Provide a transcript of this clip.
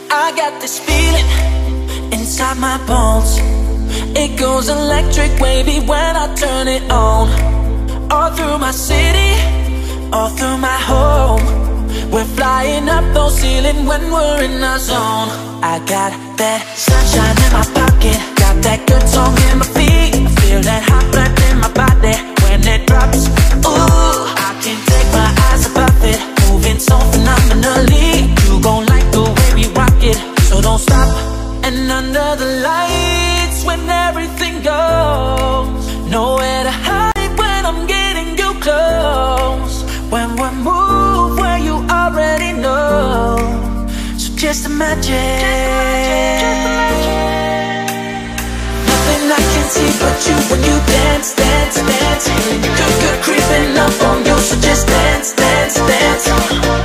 I got this feeling inside my bones. It goes electric wavy when I turn it on. All through my city, all through my home. We're flying up those ceilings when we're in our zone. I got that sunshine in my pocket, got that good song in my feet. I feel that hot blood in my body when it drops. Ooh, I can't take my eyes above it, moving so phenomenally. You gon' like the way we rock it, so don't stop. And under the lights when everything goes, nowhere to hide when I'm getting you close. When we move where you already know, so just imagine, nothing I can see but you when you dance, dance, dance. Good, good creeping up on you, so just dance, dance, dance.